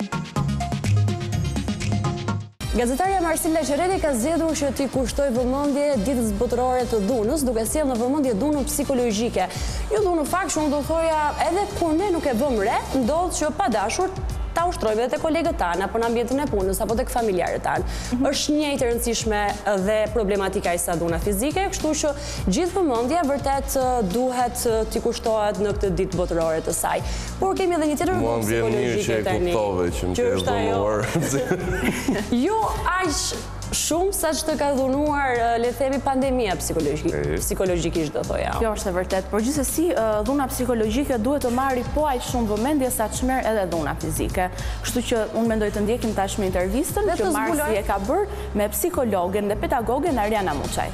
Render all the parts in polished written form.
Gazetarja Marsila Qereti ka zgjedhur që t'i kushtoj vëmendje ditës botërore të dhunës, duke sjellë në vëmendje dhunën psikologjike. Jo dhunë fakt, unë do thoja edhe kur ne nuk e vëmë re, ndodh që pa dashur ta ushtrojmë edhe te kolegët tanë, apo në ambientin e punës, apo tek familjarët tanë. Është njëjtë e rëndësishme dhe problematika e sa dhuna fizike, kështu që gjithë vëmendja vërtet duhet t'i kushtohet në këtë ditë botërore të saj. Por kemi edhe një tjetër dhunë psikologjike tani. Që është dhunuar. Jo aq shumë sa që të ka dhunuar, le të themi, pandemia psikologjikisht, do thoja. Kjo është e vërtet, por gjithsesi dhuna psikologjike duhet të marri po aq shumë vëmendje sa të çmerr edhe dhuna fizike. Kështu që unë mendoj të ndjekim tashmë intervistën që Marsi e ka bërë me psikologen dhe pedagogen Ariana Muçaj.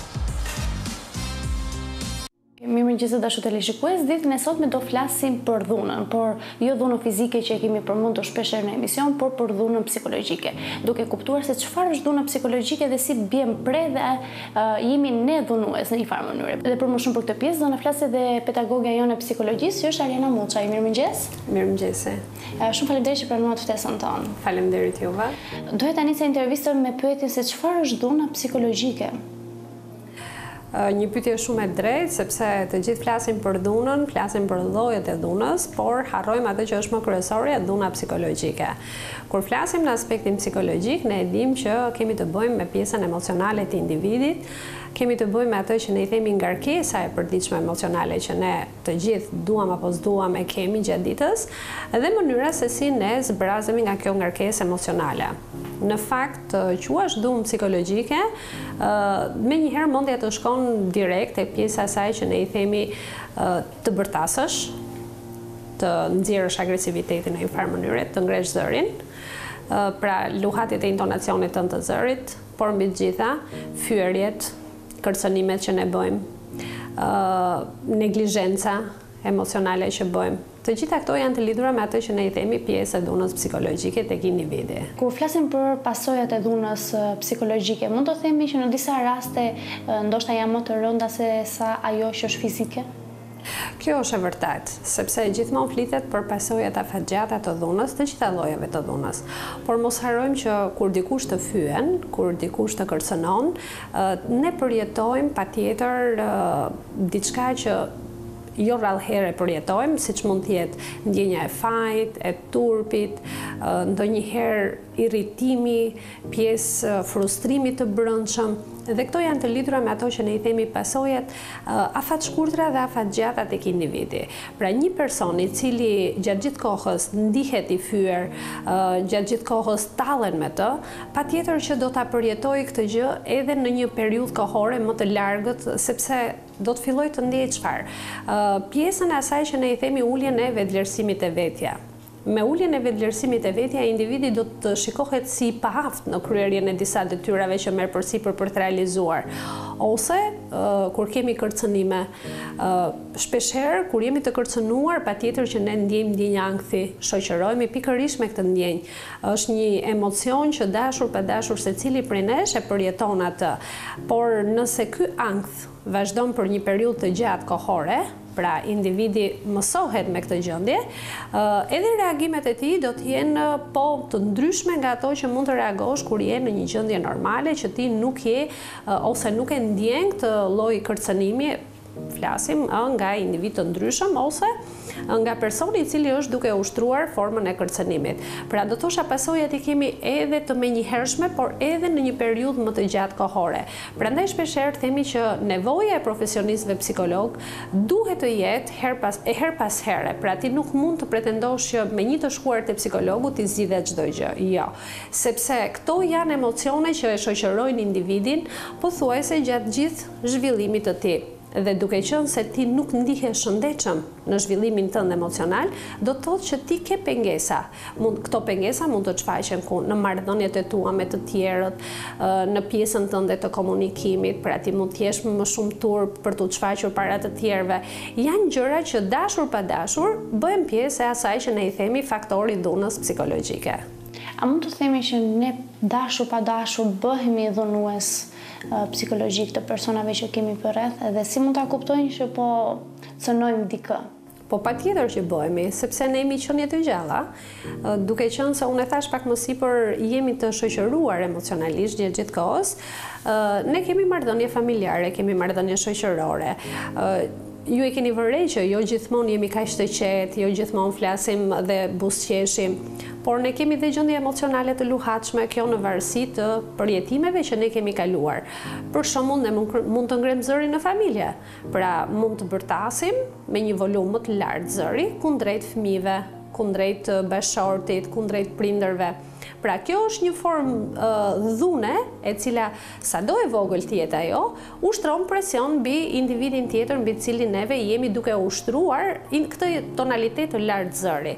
Mirëmëngjes dashur televizionist, ditën e sotme do flasim për dhunën, por jo dhunën fizike që e kemi përmendur shpesh në emision, por për dhunën psikologjike. Duke kuptuar se çfarë është dhuna psikologjike dhe si bjen pre dhe jemi ne dhunues në një farë mënyrë. Dhe për më shumë për këtë pjesë do na flasë edhe pedagogja jonë e psikologjisë, që është Ariana Muçaj. Mirëmëngjes. Mirëmëngjes. Shumë faleminderit që pranuat ftesën tonë. Faleminderit juve. Doja ta nisë intervistën me pyetjen se çfarë është dhuna psikologjike. Një pyetje shumë e drejtë, sepse të gjithë flasim për dhunën, flasim për llojet e dhunës, por harrojmë atë që është më kryesore, dhuna psikologjike. Kur flasim në aspektin psikologjik, ne e dimë që kemi të bëjmë me pjesën emocionale të individit, kemi të bëjmë atë që ne i themi ngarkesa e përditshme emocionale që ne të gjithë duam apo s'duam e kemi gjatë ditës, dhe mënyra se si ne zbrazemi nga kjo ngarkesë emocionale. Në fakt, quash dhunë psikologjike, menjëherë mendja të shkon direkt e pjesa e saj që ne i themi të bërtasësh, të nxjerrësh agresivitetin në një farë mënyre, të ngresh zërin, pra luhatjet e intonacionit të zërit, por mbi të gjitha fyerjet, kërcënimet që ne bëjmë, neglizhenca emocionale që bëjmë. Të gjitha këto janë të lidhura me atë që ne i themi pjesë e dhunës psikologjike tek individi. Kur flasim për pasojat e dhunës psikologjike, mund të themi që në disa raste ndoshta janë më të rënda se sa ajo që është fizike? Kjo është e vërtet, sepse gjithmonë flitet për pasojat afatgjata të dhunës, të gjitha llojeve të dhunës. Por mos harrojmë që kur dikush të fyen, kur dikush të kërcënon, ne përjetojmë patjetër diçka që jo rrallëherë përjetojmë, siç mund të jetë ndjenja e fajit, e turpit, ndonjëherë irritimi, pjesë frustrimi të brendshëm, dhe këto janë të lidhura me ato që ne i themi pasojat afatshkurtra dhe afatgjata tek individi. Pra një person i cili gjatë gjithë kohës ndihet i fyer, gjatë gjithë kohës tallen me të, patjetër që do ta përjetojë këtë gjë edhe në një periudhë kohore më të largët, sepse do të filloj të ndjej çfarë? Pjesën e asaj që ne i themi uljen e vetëvlerësimit e vetja. Me uljen e vetëvlerësimit e vetja, individi do të shikohet si i paaft në kryerjen e disa detyrave që merr përsipër për të realizuar. Ose kur kemi kërcënime, shpeshherë kur jemi të kërcënuar, patjetër që ne ndjejmë ndjenjë ankthi, shoqërohemi pikërisht me këtë ndjenjë. Është një emocion që dashur pa dashur secili prej nesh e përjeton atë. Por nëse ky ankth vazhdon për një periudhë të gjatë kohore, pra individi mësohet me këtë gjendje, edhe reagimet e tij do të jenë po të ndryshme nga ato që mund të reagosh kur je në një gjendje normale, që ti nuk je ose nuk e ndjen këtë lloj kërcënimi, flasim nga individ të ndryshëm ose nga personi i cili është duke ushtruar formën e kërcënimit. Pra do thosha pasojat i kemi edhe të menjëhershme, por edhe në një periudhë më të gjatë kohore. Prandaj shpeshherë themi që nevoja e profesionistëve psikolog duhet të jetë her pas here. Pra ti nuk mund të pretendosh që me një të shkuar te psikologu ti zgjidhet çdo gjë. Jo, sepse këto janë emocione që e shoqërojnë individin pothuajse gjatë gjithë zhvillimit të tij. Dhe duke qenë se ti nuk ndihesh shëndetshëm në zhvillimin tënd emocional, do të thotë që ti ke pengesa. Këto pengesa mund të shfaqen në marrëdhëniet e tua me të tjerët, në pjesën tënde të komunikimit, pra ti mund të jesh më shumë turp për të shfaqur para të tjerëve. Janë gjëra që dashur pa dashur bëhen pjesë e asaj që ne i themi faktori dhunës psikologjike. A mund të themi që ne dashur pa dashur bëhemi dhunues psikologjik të personave që kemi përreth, edhe si mund ta kuptojnë që po cënojmë dikë? Po patjetër që bëhemi, sepse ne jemi qenie të gjalla, duke qenë se unë e thash pak më sipër, jemi të shoqëruar emocionalisht gjithkohës. Ne kemi marrëdhënie familjare, kemi marrëdhënie shoqërore. Ju e keni vërej që jo gjithmonë jemi kaq të qetë, jo gjithmonë flasim dhe buzëqeshim, por ne kemi dhe gjendje emocionale të luhatshme, kjo në varësi të përjetimeve që ne kemi kaluar. Për shembull, ne mund të ngrem zërin në familje. Pra, mund të bërtasim me një volum më të lartë zëri kundrejt fëmijëve, kundrejt bashortit, kundrejt prindërve. Pra, kjo është një formë dhune e cila sado e vogël të jetë ajo, ushtron presion mbi individin tjetër mbi cilin neve jemi duke ushtruar këtë tonalitet të lartë zëri.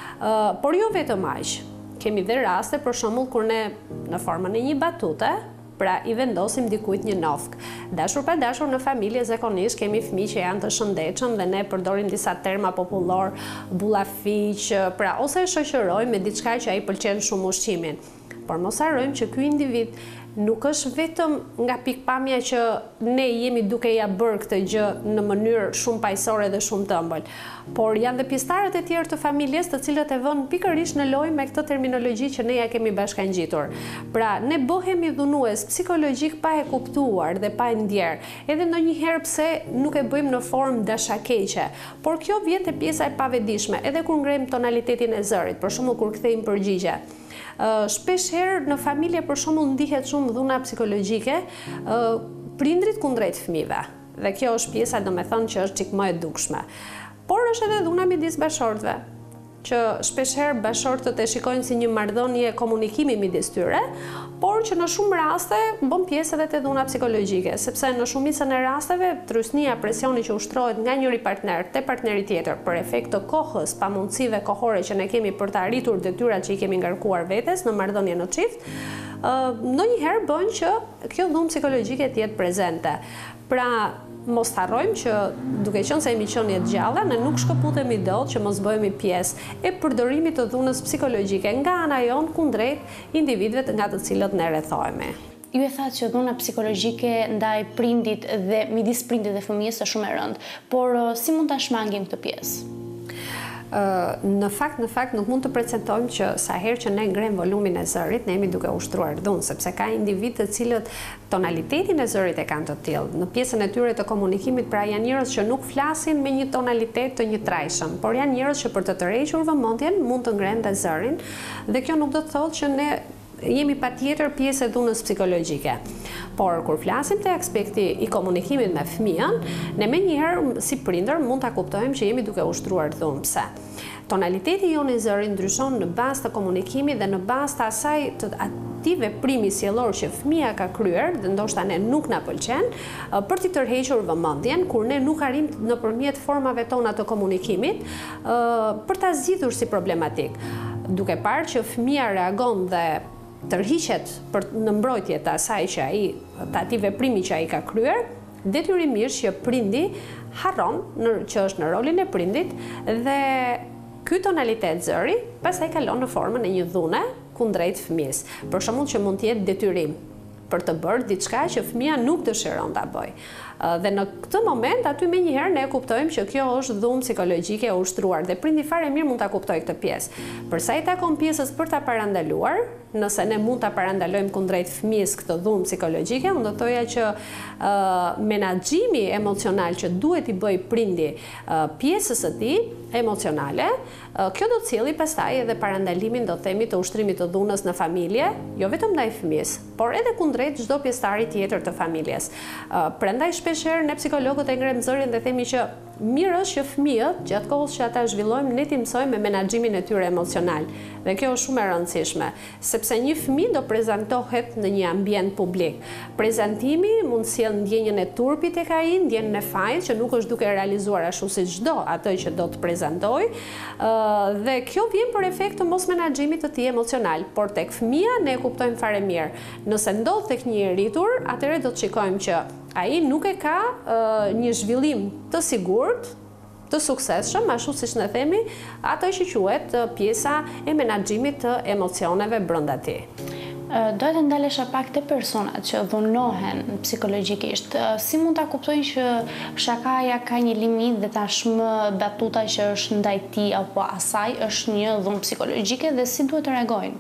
Por jo vetëm aq. Kemi dhe raste për shembull kur ne në formën e një batute, pra i vendosim dikujt një nofk. Dashur pa dashur në familje zakonisht kemi fëmijë që janë të shëndetshëm dhe ne përdorim disa terma popullor, bullafiq, pra ose e shoqërojmë me diçka që ai pëlqen shumë ushqimin. Por mos harrojmë që ky individ nuk është vetëm nga pikpamja që ne jemi duke ja bërë këtë gjë në mënyrë shumë paqësore dhe shumë të ëmbël, por janë dhe pjesëtarët e tjerë të familjes të cilët e vënë pikërisht në lojë me këtë terminologji që ne ja kemi bashkangjitur. Pra, ne bëhemi dhunues psikologjik pa e kuptuar dhe pa e ndjerë, edhe ndonjëherë pse nuk e bëjmë në formë dashakeqe, por kjo vjen te pjesa e pavedishme, edhe kur ngrem tonalitetin e zërit, për shembull kur kthejmë përgjigje. Shpesh herë në familje për shembull ndihet shumë dhuna psikologjike prindrit kundrejt fëmijëve. Dhe kjo është pjesa domethënë që është çik më e dukshme. Por është edhe dhuna midis bashortëve, që shpesh herë bashortët e shikojnë si një marrëdhënie komunikimi midis tyre, por që në shumë raste bën pjesë edhe te dhuna psikologjike, sepse në shumicën e rasteve trysnia, presioni që ushtrohet nga njëri partner te partneri tjetër për efekt të kohës, pamundësive kohore që ne kemi për të arritur detyrat që i kemi ngarkuar vetes në marrëdhënie në çift, ndonjëherë bën që kjo dhunë psikologjike të jetë prezente. Pra, mos harrojmë që duke qenë se jemi qenie të gjalla, ne nuk shkëputemi dot që mos bëhemi pjesë e përdorimit të dhunës psikologjike nga ana jon kundrejt individëve nga të cilët ne rrethohemi. Ju e thatë që dhuna psikologjike ndaj prindit dhe midis prindit dhe fëmijës është shumë e rëndë, por si mund ta shmangim këtë pjesë? Në fakt nuk mund të precetojmë që sa herë që ne ngrem volumin e zërit, ne jemi duke ushtruar dhunë, sepse ka individ të cilët tonalitetin e zërit e kanë të tillë. Në pjesën e tyre të komunikimit, pra janë njerëz që nuk flasin me një tonalitet të njëtrajshëm, por janë njerëz që për të tërhequr vëmendjen mund të ngrenë dhe zërin, dhe kjo nuk do të thotë që ne jemi patjetër pjesë e dhunës psikologjike. Por kur flasim te aspekti i komunikimit me fëmijën, ne menjëherë si prindër mund ta kuptojmë që jemi duke ushtruar dhunë. Pse? Tonaliteti jonë i zërit ndryshon në bazë të komunikimit dhe në bazë të asaj të atij veprimi sjellor që fëmia ka kryer dhe ndoshta ne nuk na pëlqen, për t'i tërhequr vëmendjen kur ne nuk arrim nëpërmjet formave tona të komunikimit për ta zgjidhur si problematik. Duke parë që fëmia reagon dhe tërhiqet në mbrojtje të asaj që ai, të atij veprimi që ai ka kryer, detyrimisht që prindi harron që është në rolin e prindit dhe ky tonalitet zëri pastaj kalon në formën e një dhune kundrejt fëmijës. Për shembull që mund të jetë detyrim për të bërë diçka që fëmia nuk dëshiron ta bëjë. Dhe në këtë moment aty menjëherë ne kuptojmë që kjo është dhunë psikologjike e ushtruar dhe prindi fare mirë mund ta kuptojë këtë pjesë. Për sa i takon pjesës për ta parandaluar, nëse ne mund ta parandalojmë kundrejt fëmijës këtë dhunë psikologjike, unë do thoja që menaxhimi emocional që duhet i bëj prindi pjesës së tij emocionale, kjo do të cilë pastaj edhe parandalimin do themi të ushtrimit të dhunës në familje, jo vetëm ndaj fëmijës, por edhe kundrejt çdo pjesëtari tjetër të familjes. Prandaj shpeshherë ne psikologët e ngrem zërin dhe themi që mirë është që fëmijët, gjatë kohës që ata zhvillojmë, ne t'i mësojmë me menaxhimin e tyre emocional. Dhe kjo është shumë e rëndësishme, sepse një fëmijë do prezantohet në një ambient publik. Prezantimi mund sjell ndjenjën e turpit tek ai, ndjenjën e fajit që nuk është duke realizuar ashtu si çdo atë që do të prezantojë, dhe kjo vjen për efekt të mos menaxhimit të tij emocional, por tek fëmia ne e kuptojmë fare mirë. Nëse ndodh tek një i rritur, atëherë do të shikojmë që ai nuk e ka një zhvillim të sigurt, të suksesshëm, ashtu siç ne themi, ato që quhet pjesa e menaxhimit të emocioneve brenda tij. Dojtë ndalesha pak të personat që dhunohen psikologjikisht. Si mund ta kuptojnë që shakaja ka një limit dhe tashmë batuta që është ndaj tij apo asaj është një dhunë psikologjike dhe si duhet të reagojnë?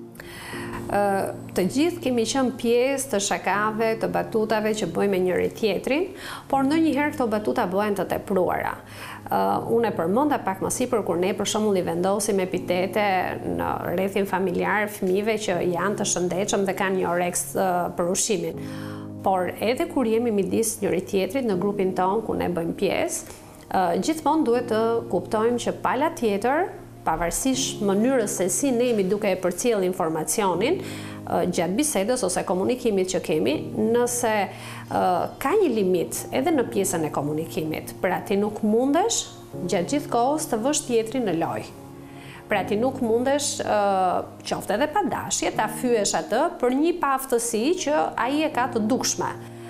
Të gjithë kemi qenë pjesë të shakave, të batutave që bëjmë me njëri tjetrin, por ndonjëherë këto batuta bëhen të tepruara. Unë e përmenda pak më sipër kur ne për shembull i vendosim epitete në rrethin familjar fëmijëve që janë të shëndetshëm dhe kanë një oreks për ushqimin. Por edhe kur jemi midis njëri tjetrit në grupin ton ku ne bëjmë pjesë, gjithmonë duhet të kuptojmë që pala tjetër, pavarësisht mënyrës se si ne jemi duke e përcjell informacionin gjatë bisedës ose komunikimit që kemi, nëse ka një limit edhe në pjesën e komunikimit. Pra ti nuk mundesh gjatë gjithë kohës të vësh tjetrin në lojë. Pra ti nuk mundesh qoftë edhe pa dashje ta fyesh atë për një paaftësi që ai e ka të dukshme.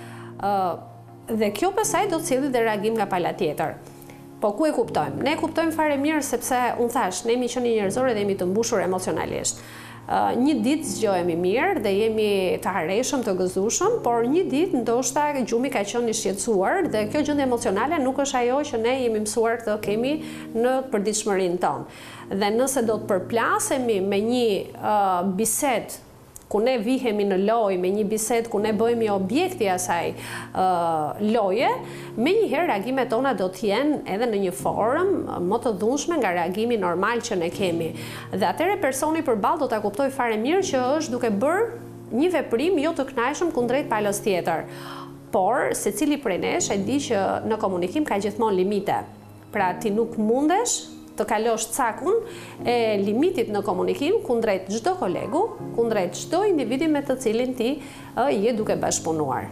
Dhe kjo pastaj do të sjellë dhe reagim nga pala tjetër. Po ku e kuptojmë? Ne kuptojmë fare mirë sepse unë thash, ne jemi qenë njerëzore dhe jemi të mbushur emocionalisht. Një ditë zgjohemi mirë dhe jemi të harreshëm, të gëzueshëm, por një ditë ndoshta gjumi ka qenë i shqetësuar dhe kjo gjendje emocionale nuk është ajo që ne jemi mësuar të kemi në përditshmërinë tonë. Dhe nëse do të përplasemi me një bisedë ku ne vihemi në lojë, me një bisedë ku ne bëhemi objekti asaj loje, menjëherë reagimet tona do të jenë edhe në një formë më të dhunshme nga reagimi normal që ne kemi. Dhe atëherë personi përballë do ta kuptojë fare mirë që është duke bërë një veprim jo të kënaqshëm kundrejt palës tjetër. Por secili prej nesh e di që në komunikim ka gjithmonë limite. Pra ti nuk mundesh të kalosh cakun e limitit në komunikim kundrejt çdo kolegu, kundrejt çdo individi me të cilin ti je duke bashkëpunuar.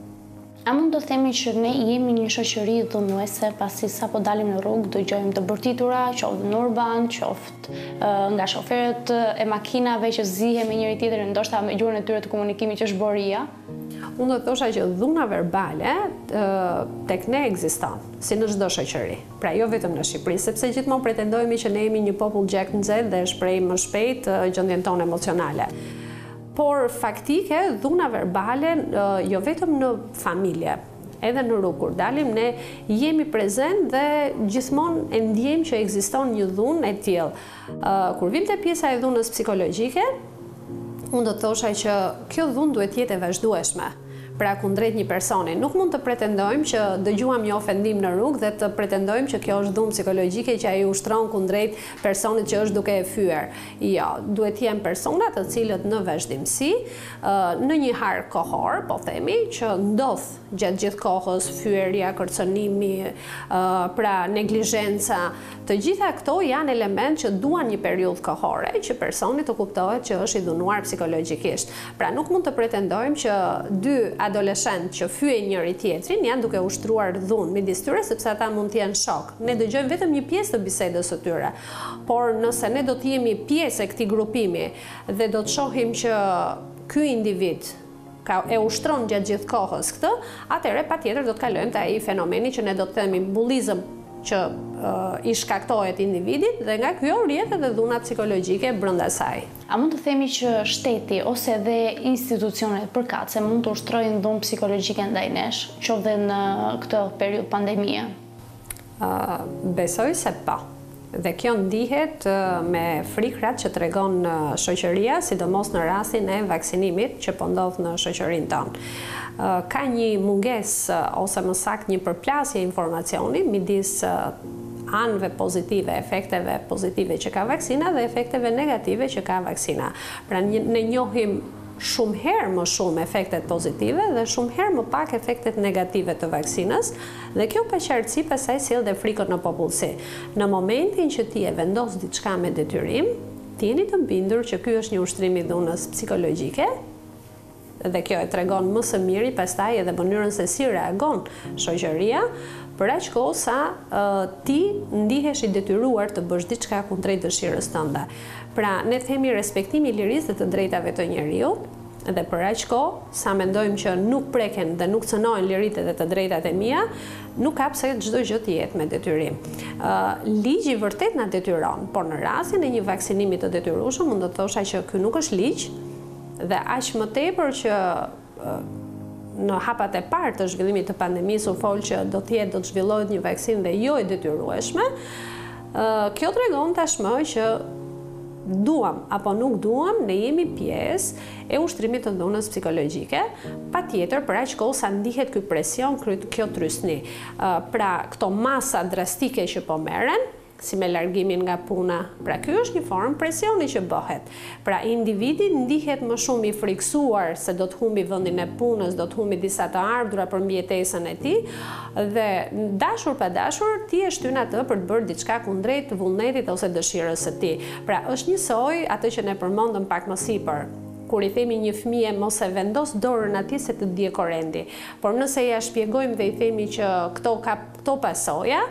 A mund të themi që ne jemi një shoqëri dhunuese pasi sapo dalim në rrugë dëgjojmë të bërtitura, qoftë në urban, qoftë nga shoferët e makinave që zihen me njëri tjetrin, ndoshta me gjuhën e tyre të komunikimit që është boria? Unë do të thosha që dhuna verbale tek ne ekziston, si në çdo shoqëri. Pra jo vetëm në Shqipëri, sepse gjithmonë pretendojmë që ne jemi një popull gjak nxehtë dhe shprehim më shpejt gjendjen tonë emocionale. Por faktike, dhuna verbale jo vetëm në familje, edhe në rrugë kur dalim, ne jemi prezent dhe gjithmonë e ndjejmë që ekziston një dhunë e tillë. Kur vim te pjesa e dhunës psikologjike, unë do të thosha që kjo dhunë duhet jetë e vazhdueshme. Pra kundrejt një personi. Nuk mund të pretendojmë që dëgjuam një ofendim në rrugë dhe të pretendojmë që kjo është dhunë psikologjike që ai ushtron kundrejt personit që është duke e fyer. Jo, duhet të jenë persona të cilët në vazhdimsi, në një harë kohor, po themi, që ndodh gjatë gjithë kohës fyerja, kërcënimi, pra neglizhenca, të gjitha këto janë element që duan një periudhë kohore që personi të kuptohet që është i dhunuar psikologjikisht. Pra nuk mund të pretendojmë që dy adoleshent që fyen njëri tjetrin janë duke ushtruar dhunë midis tyre sepse ata mund të jenë shok. Ne dëgjojmë vetëm një pjesë të bisedës së tyre. Por nëse ne do të jemi pjesë e këtij grupimi dhe do të shohim që ky individ e ushtron gjatë gjithë kohës këtë, atëherë patjetër do të kalojmë te ai fenomeni që ne do të themi bullizëm që i shkaktohet individit dhe nga kjo rrjedh edhe dhuna psikologjike brenda saj. A mund të themi që shteti ose edhe institucionet përkatëse mund të ushtrojnë dhunë psikologjike ndaj nesh, qoftë në këtë periudhë pandemie? Besoj se po. Dhe kjo ndihet me frikrat që tregon shoqëria, sidomos në rastin e vaksinimit që po ndodh në shoqërinë tonë. Ka një mungesë ose më saktë një përplasje informacioni midis anëve pozitive, efekteve pozitive që ka vaksina dhe efekteve negative që ka vaksina. Pra ne njohim shumë herë më shumë efektet pozitive dhe shumë herë më pak efektet negative të vaksinës dhe kjo paqartësi pastaj sjell dhe frikën në popullsi. Në momentin që ti e vendos diçka me detyrim, ti jeni të bindur që ky është një ushtrim i dhunës psikologjike dhe kjo e tregon më së miri pastaj edhe mënyrën se si reagon shoqëria për aq kohë sa ti ndihesh i detyruar të bësh diçka kundrejt dëshirës tënde. Pra ne themi respektimi i lirisë dhe të drejtave të njeriut dhe për aq kohë sa mendojmë që nuk preken dhe nuk cënohen liritë dhe të drejtat e mia, nuk ka pse çdo gjë të jetë me detyrim. Ligji vërtet na detyron, por në rastin e një vaksinimi të detyrueshëm, mund të thosha që ky nuk është ligj Dhe aq më tepër që në hapat e parë të zhvillimit të pandemisë u fol që do të zhvillohet një vaksinë dhe jo e detyrueshme, kjo tregon tashmë që duam apo nuk duam, ne jemi pjesë e ushtrimit të dhunës psikologjike, patjetër për aq kohë sa ndihet ky presion, kjo trysni. Pra këto masa drastike që po merren, si me largimin nga puna. Pra ky është një formë presioni që bëhet. Pra individi ndihet më shumë i friksuar se do të humbi vendin e punës, do të humbi disa të ardhura për mbijetesën e tij, dhe dashur pa dashur ti e shtyn atë për të bërë diçka kundrejt vullnetit ose dëshirës së tij. Pra është njësoj atë që ne përmendëm pak më sipër. Kur i themi një fëmije mos e vendos dorën atij se të dje korendi. Por nëse ja shpjegojmë dhe i themi që këto pasoja,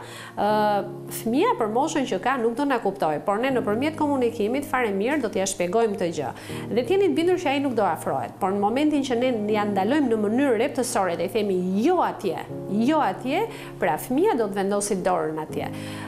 fëmija për moshën që ka nuk do na kuptoj, por ne nëpërmjet komunikimit fare mirë do t'ja shpjegojmë këtë gjë. Dhe t'jeni të bindur që ai nuk do afrohet, por në momentin që ne ja ndalojmë në mënyrë reptësore dhe i themi jo atje, pra fëmija do të vendosi dorën atje.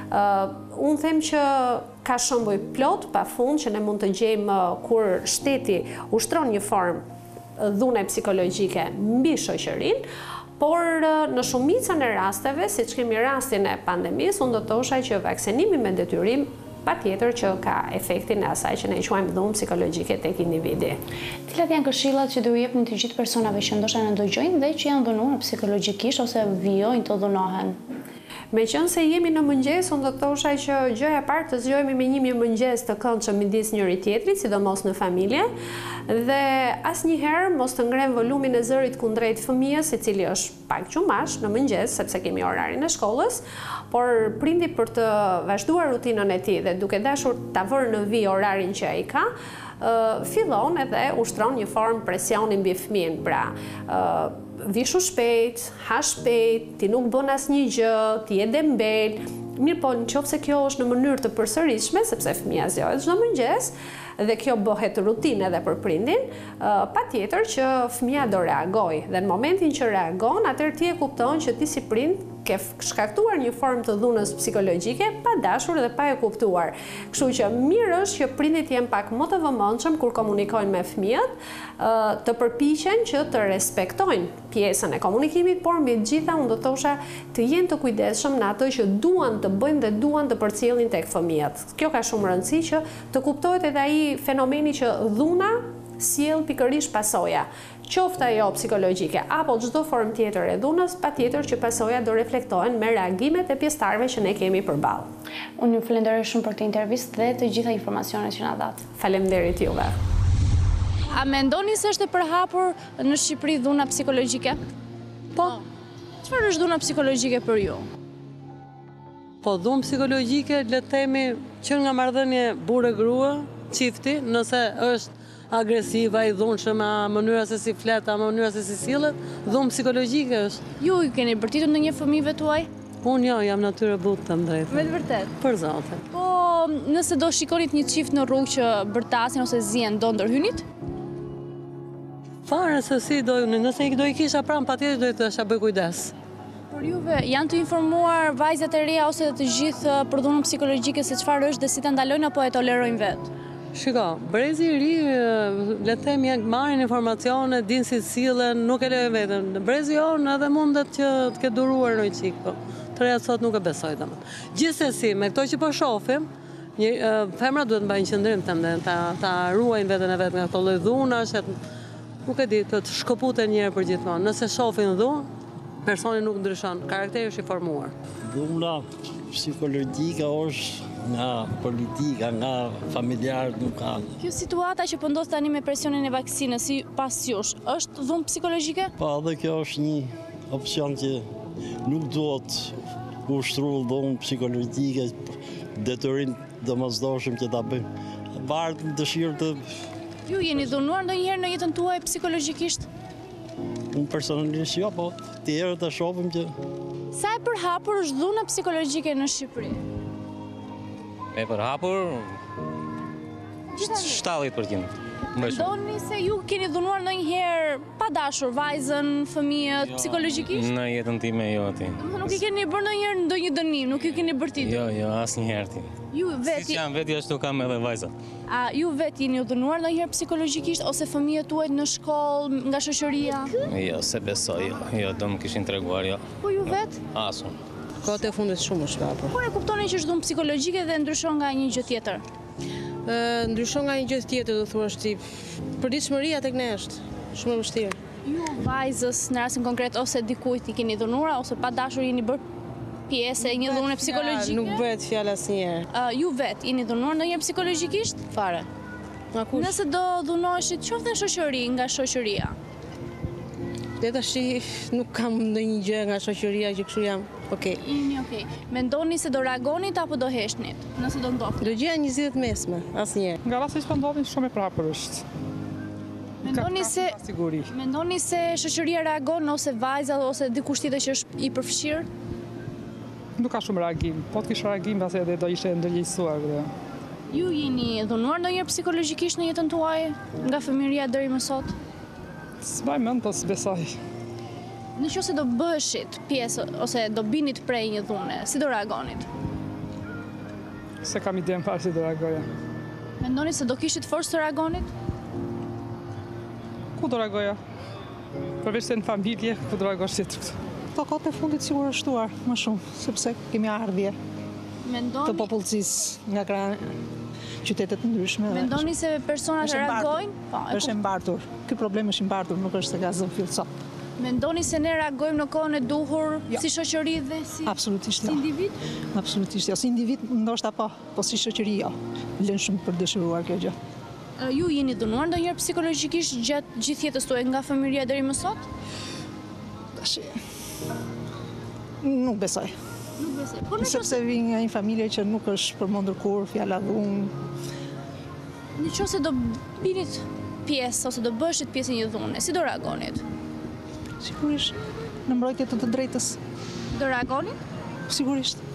Unë them që ka shembuj plot pafund që ne mund të gjejmë kur shteti ushtron një formë dhune psikologjike mbi shoqërinë, por në shumicën e rasteve, siç kemi rastin e pandemisë, unë do të thosha që vaksinimi me detyrim patjetër që ka efektin e asaj që ne quajmë dhunë psikologjike tek individi. Cilat janë këshillat që do i jepni të gjithë personave që ndoshta na dëgjojnë dhe që janë dhunuar psikologjikisht ose vijojnë të dhunohen? Meqense jemi në mëngjes, unë do të thosha që gjëja e parë të zgjohemi me një mëngjes të këndshëm midis njëri tjetrit, sidomos në familje, dhe asnjëherë mos të ngrem volumin e zërit kundrejt fëmijës, i cili është pak gjumash në mëngjes, sepse kemi orarin e shkollës, por prindi për të vazhduar rutinën e tij dhe duke dashur ta vërë në vijë orarin që ai ka, fillon edhe ushtron një formë presioni mbi fëmijën. Pra, vishu shpejt, ha shpejt, ti nuk bën asnjë gjë, ti je dembel. Mirë po, nëse kjo është në mënyrë të përsëritshme, sepse fëmia zgjohet çdo mëngjes dhe kjo bëhet rutinë edhe për prindin, patjetër që fëmia do reagojë. Dhe në momentin që reagon, atëherë ti e kupton që ti si prind ke shkaktuar një formë të dhunës psikologjike pa dashur dhe pa e kuptuar. Kështu që mirë është që prindit jenë pak më të vëmendshëm kur komunikojnë me fëmijët, të përpiqen që të respektojnë pjesën e komunikimit, por mbi të gjitha unë do të thosha të jenë të kujdesshëm në ato që duan të bëjnë dhe duan të përcjellin tek fëmijët. Kjo ka shumë rëndësi që të kuptohet edhe ai fenomeni që dhuna sjell pikërisht pasoja, qoftë ajo psikologjike apo çdo formë tjetër e dhunës, patjetër që pasoja do reflektohen me reagimet e pjesëtarëve që ne kemi përballë. Unë ju falenderoj shumë për këtë intervistë dhe të gjitha informacionet që na dhat. Faleminderit juve. A mendoni se është e përhapur në Shqipëri dhuna psikologjike? Po. Çfarë është dhuna psikologjike për ju? Po, dhunë psikologjike le të themi që nga marrëdhënie burrë-grua, çifti, nëse është agresiva, i dhunshëm, a mënyra se si flet, a mënyra se si sillet, dhunë psikologjike është. Ju i keni bërtitur ndonjë fëmijëve tuaj? Unë jo, jam natyrë butë të drejtë. Me të vërtet? Për zotin. Po, nëse do shikonit një çift në rrugë që bërtasin ose zien, do ndërhynit? Fare se si do, nëse do i kisha pranë, patjetër do i thosha bëj kujdes. Por juve, janë të informuar vajzat e reja ose të gjithë për dhunën psikologjike se çfarë është dhe si ta ndalojnë apo e tolerojnë vetë? Shiko, brezi i ri, le të themi, marrin informacione, dinë si sillen, nuk e lejnë veten. Brezi jonë edhe mundet që të ketë duruar në çik, po. Të reja sot nuk e besoj domethënë. Gjithsesi, me këto që po shohim, femra duhet të mbajnë qendrim ta ruajnë veten e vet nga këto lloj dhunash, nuk e di, të shkëputen një herë për gjithmonë. Nëse shohin dhunë, personi nuk ndryshon, karakteri është i formuar. Dhuna psikologjike është nga politika, nga familjarët nuk kanë. Kjo situata që po ndodh tani me presionin e vaksinës si pas jush, është dhunë psikologjike? Po, edhe kjo është një opsion që nuk duhet ushtru dhunë psikologjike, detyrim domosdoshëm që ta bëjmë. Varet në dëshirë të... Ju jeni dhunuar ndonjëherë në jetën tuaj psikologjikisht? Unë personalisht jo, po të herë të shohim që... Sa e përhapur është dhuna psikologjike në Shqipëri? E përhapur, 70%. Mendoni se ju keni dhunuar ndonjëherë pa dashur vajzën, fëmijët, psikologjikisht? Në jetën time, jo ti. Nuk i keni bërë ndonjëherë ndonjë dënim, nuk ju keni bërtitur? Jo, asnjëherë ti. Ju Si vetë që jam vetë, ashtu kam edhe vajza. A ju vetë jeni dhunuar ndonjëherë psikologjikisht ose fëmijët tuaj në shkollë, nga shoqëria? Jo, se besoj, jo, do më kishin treguar, jo. Po ju vetë? Asun. Kohët e fundit shumë është shpapur. Por e kuptoni që është dhunë psikologjike dhe ndryshon nga një gjë tjetër? Ndryshon nga një gjë tjetër, do thuash ti. Përditshmëria tek ne është shumë e vështirë. Ju vajzës në rastin konkret ose dikujt i keni dhunuar ose pa dashur jeni bërë pjesë e një dhune psikologjike? Nuk bëhet fjalë asnjëherë. Ju vetë jeni dhunuar ndonjëherë psikologjikisht? Fare. Nga kush? Nëse do dhunoheshit qoftë në shoqëri, nga shoqëria. Le tash nuk kam ndonjë gjë nga shoqëria që kështu jam. Okej. Jeni okej. Mendoni se do reagonit apo do heshnit, nëse do ndodhte? Do gjeja një zgjidhje mesme, asnjëherë. Nga rasti që ndodhin shumë e prapër është. Mendoni se shoqëria reagon ose vajza ose dikush tjetër që është i përfshirë? Nuk ka shumë reagim. Po të kisha reagim, pasi edhe do ishte ndërgjegjësuar. Ju jeni dhunuar ndonjëherë psikologjikisht në jetën tuaj nga fëmijëria deri më sot? S'mbaj mend, po s'besoj. Nëse do bëheshit pjesë ose do binit prej një dhune, si do reagonit? Se kam ide më parë si do reagoja. Mendoni se do kishit forcë të reagonit? Ku do reagoja? Përveç se në familje, ku do reagosh tjetër këtu? Po kohët e fundit sigur është shtuar më shumë, sepse kemi ardhje të popullsisë nga qytetet ndryshme. Mendoni se personat reagojnë? Është e mbartur. Ky problem është i mbartur, nuk është se ka zënë fill sot. Mendoni se ne reagojmë në kohën e duhur si shoqëri dhe si individ? Absolutisht jo. Si individ ndoshta po si shoqëri jo. Lën shumë për dëshiruar kjo gjë. Ju jeni dhunuar ndonjëherë psikologjikisht gjatë gjithë jetës tuaj nga fëmijëria deri më sot? Tash nuk besoj. Nuk besoj. Sepse vi nga një familje që nuk është përmendur kur fjala dhunë. Nëse do binit pjesë ose do bëshit pjesë një dhune, si do reagonit? Sigurisht, në mbrojtje të drejtës. Do reagonit? Sigurisht.